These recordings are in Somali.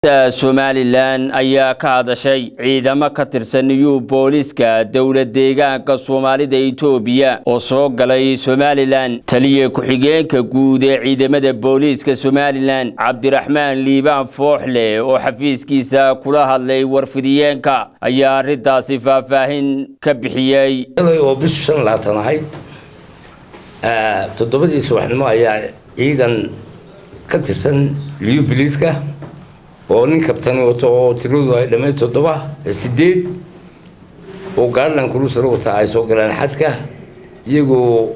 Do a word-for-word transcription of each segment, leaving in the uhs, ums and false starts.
Somaliland ayaa ka hadashay ciidamo ka tirsan new booliska dawlad deegaanka Soomaalida Itoobiya oo soo galay Somaliland. Taliye ku-xigeenka guud ee ciidamada booliska Somaliland Cabdiraxmaan Liibaan Fooxle oo xafiiskiisa kula hadlay warfidiyeenka ayaa arintaasi faahfaahin ka bixiyay. oo bishan laatanahay ee todobadii subaxnimo ayaa ciidan ka tirsan new booliska oo nin kabtan wato oo tiradu ay dhamay todoba sideed oo gaarlan kulu soo wata ay soo galaan xadka iyagoo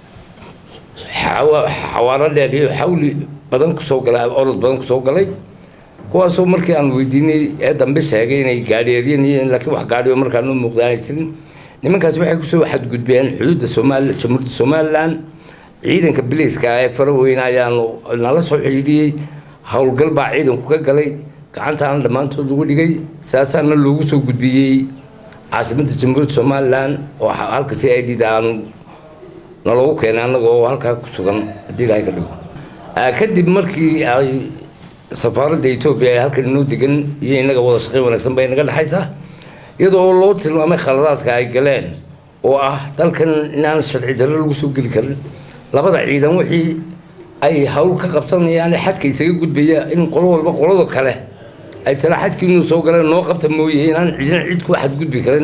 xawaarada iyo xawli badan ku soo galay orod badan ku soo galay kuwaasoo markii aan weydiinay ee dambe sheegay inay gaadhiyeen laakiin wax gaadhiyo markaa noo muuqdaan nimankaas waxay ku soo xadgudbeen xuduudda Soomaaliya jamhuuriyadda Somaliland ciidanka biliska ee Faroweyn ayaan nala soo xidhiidhiyay hawlgal baa ciidanku ka galay gacantaan dhamaantood lagu dhigay saasaana loogu soo gudbiyay caasimadda jamhuuriyadda Somaliland oo halka si ay dhidaan nalagu keenay anagoo halka ku sugan hadii ay ka dhigo kadib markii ay safaaradda Itoobiya ay halkan noo degan iyo inaga wada shaqo wanaagsan bay naga dhaxaysaa iyadoo loo tilmaamay khaladaadka ay galeen oo ah dalkan inaan sharci darro lagu soo geli karin labada ciidan wixii ay hawl ka qabsanayaan xadka isaga gudbaya in qolo walba qolada kale ay tala xadkiinu soo galeen noo qabta mooyee inaan ciidan cid ku xad gudbi karin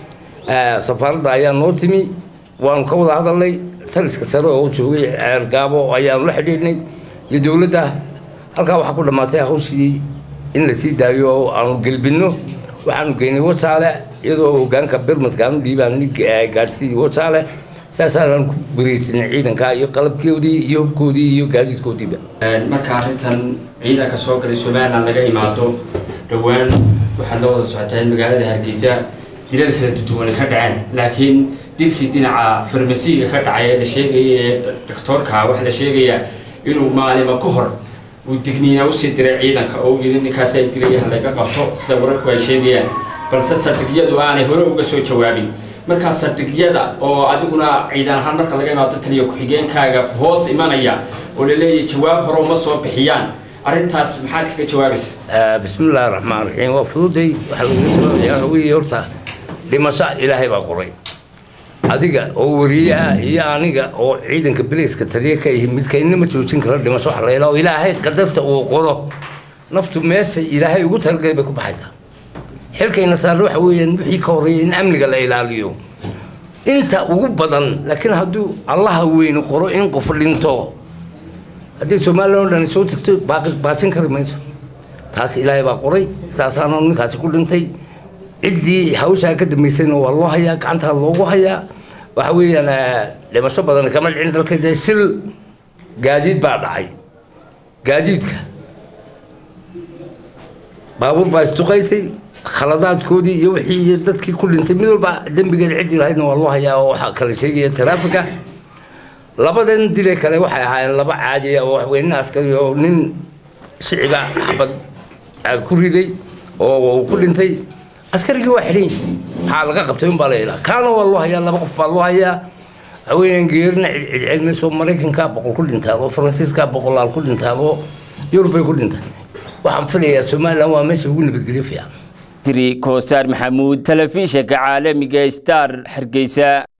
ee safaaradda ayaa noo timi waan ka wada hadalnay taliska sare oo joogay Ceergaabo ayaan la xidhiidhnay iyo dawladda halka waxa ku dhamaatay hawshii in la sii daayo oo aan galbino waxaan geynay wasaale iyadoo hoggaanka birmadkaan dhiibaan gaarsiiyay wasaale saasaan ku gureysnay ciidanka iyo qalabkoodii iyo hubkoodii iyo gaadiidkoodiiba marka arintan ciidanka soo galay Somaliland laga imaado dhawaan waxa loo wada socotay magaalada Hargeysa dilal kala duwan ka dhaceen laakiin dilkii dhinaca farmasiga ka dhacay la sheegay doctorka waxa la sheegay inuu maalimo ka hor uu digniina u sii diray ciidanka oo ninkaas ay dilay laga qabto sida wararku ay sheegayaan balse saraakiiladu aanay hore uga soo jawaabin marka saraakiilada oo adiguna ciidan ahaan marka laga imaado taliye ku-xigeenkaaga hoos imanaya oo la leeyahay jawaab hore uma soo bixiyaan arintaas maxaad kaga jawaabaysaa bismillaahir rahmaanir rahiim waa fududay waxa lagu sameeyaa wii horta dhimasho ilaahay baa qoray adiga oo wariyaa iyo aniga oo ciidanka biliska taliye ka yahay mid keenna ma joojin karo dhimasho wax la ilaaho ilaahay qadarta uu qoro naftu meesha ilaahay ugu talgalay bay ku baxaysaa xilkayna saar waxa weeyaan wixii ka horeeyay in amniga la ilaaliyo inta ugu badan laakiin hadduu Allah weyn qoro in qof dhinto haddii Soomaaliland dhan soo tagto baaqi baasin kari mayso taas ilaahay baa qoray saasana ninkaasi ku dhintay cidii hawsha ka dambeysayna waa loo hayaa gacanta loogu hayaa waxa weeyaan dhimasho badan kama dhicin dalka sil gaadiid baa dhacay gaadiidka baabuur baa istuqaysay khaladaadkoodii iyo wixii dadkii ku dhintay mid walba dambigeeda cid ilaahayna waa loo hayaa oo waxa kala sheegaya taraafika labadan dilay kale waxay ahaayeen laba caadi ah oo wax weyn askari oo nin shiciba xabad ku riday oo ku dhintay askarigii waa xidhin waxa laga qabtay in baa la ilaa kaana waa loo hayaa laba qof baa loo hayaa haween geerna cilmi soo Mareykanka boqol ku dhintaa oo Faransiiska boqolaal ku dhintaa oo Yurub ku dhintaa waxaan filayaa Soomaaliland waa meesha ugu nabadgelyo fiican tiri Koosar Maxamuud telefishinka caalamiga Star Hargeysa.